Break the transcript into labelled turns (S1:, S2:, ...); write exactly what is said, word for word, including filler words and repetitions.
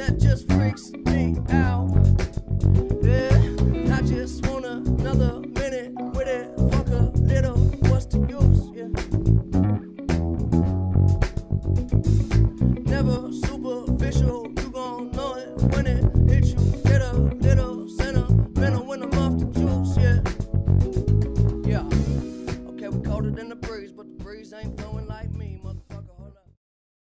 S1: that just freaks me out. Yeah, I just want another